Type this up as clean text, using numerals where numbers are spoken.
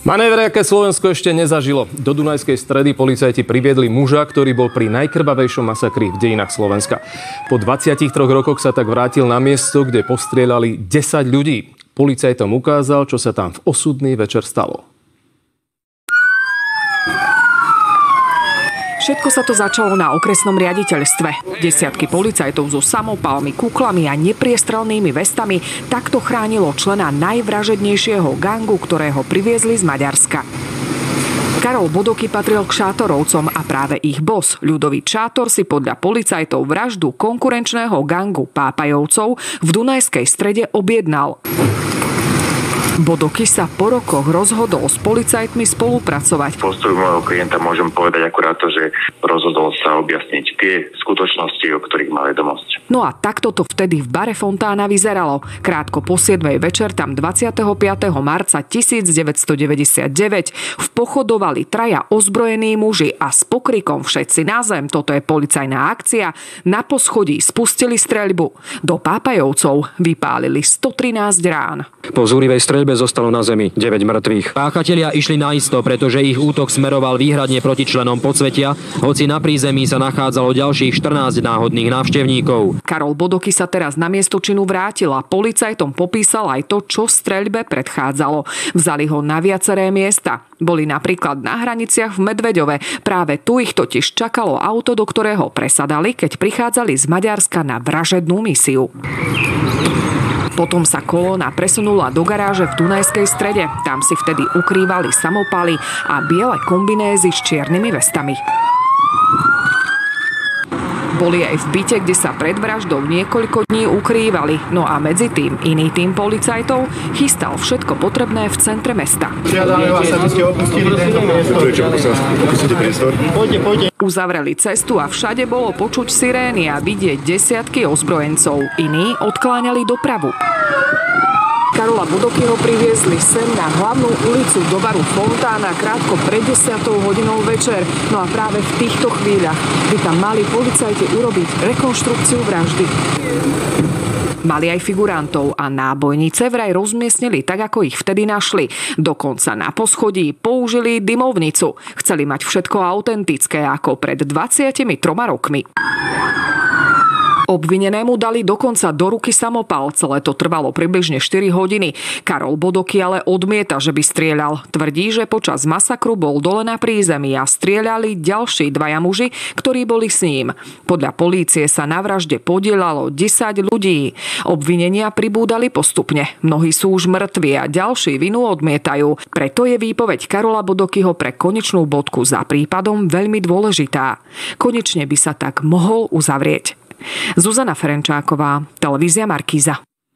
Manévre, aké Slovensko ešte nezažilo. Do Dunajskej Stredy policajti priviedli muža, ktorý bol pri najkrvavejšom masakri v dejinách Slovenska. Po 23 rokoch sa tak vrátil na miesto, kde postrieľali 10 ľudí. Policajtom ukázal, čo sa tam v osudný večer stalo. Všetko sa to začalo na okresnom riaditeľstve. Desiatky policajtov so samopalmi, kuklami a nepriestrelnými vestami takto chránilo člena najvražednejšieho gangu, ktorého priviezli z Maďarska. Karol Bodoky patril k Šátorovcom a práve ich boss, ľudový Čátor, si podľa policajtov vraždu konkurenčného gangu Pápajovcov v Dunajskej Strede objednal. Bodoky sa po rokoch rozhodol s policajtmi spolupracovať. Postoj môjho klienta môžem povedať akurát to, že rozhodol sa objasniť tie skutočnosti, o ktorých má vedomosť. No a takto to vtedy v bare Fontána vyzeralo. Krátko po 7. večer tam 25. marca 1999 vpochodovali traja ozbrojení muži a s pokrikom všetci na zem, toto je policajná akcia, na poschodí spustili streľbu. Do Pápajovcov vypálili 113 rán. Po zúrivej streľbe zostalo na zemi 9 mŕtvych. Páchatelia išli naisto, pretože ich útok smeroval výhradne proti členom podsvetia, hoci na prízemí sa nachádzalo ďalších 14 náhodných návštevníkov. Karol Bodoky sa teraz na miesto činu vrátil a policajtom popísal aj to, čo streľbe predchádzalo. Vzali ho na viaceré miesta. Boli napríklad na hraniciach v Medveďove. Práve tu ich totiž čakalo auto, do ktorého presadali, keď prichádzali z Maďarska na vražednú misiu. Potom sa kolóna presunula do garáže v Dunajskej Strede. Tam si vtedy ukrývali samopaly a biele kombinézy s čiernymi vestami. Boli aj v byte, kde sa pred vraždou niekoľko dní ukrývali. No a medzi tým iný tým policajtov chystal všetko potrebné v centre mesta. Žiadame vás, aby ste opustili tento priestor. Uzavreli cestu a všade bolo počuť sirény a vidieť desiatky ozbrojencov. Iní odkláňali dopravu. Karola Bodokyho priviezli sem na hlavnú ulicu do baru Fontána krátko pred 10. hodinou večer. No a práve v týchto chvíľach by tam mali policajti urobiť rekonštrukciu vraždy. Mali aj figurantov a nábojnice vraj rozmiestnili tak, ako ich vtedy našli. Dokonca na poschodí použili dymovnicu. Chceli mať všetko autentické ako pred 23 rokmi. Obvinenému dali dokonca do ruky samopal. Celé to trvalo približne 4 hodiny. Karol Bodoky ale odmieta, že by strieľal. Tvrdí, že počas masakru bol dole na prízemí a strieľali ďalší dvaja muži, ktorí boli s ním. Podľa polície sa na vražde podieľalo 10 ľudí. Obvinenia pribúdali postupne. Mnohí sú už mŕtvi a ďalší vinu odmietajú. Preto je výpoveď Karola Bodokyho pre konečnú bodku za prípadom veľmi dôležitá. Konečne by sa tak mohol uzavrieť. Zuzana Ferenčáková, televízia Markíza.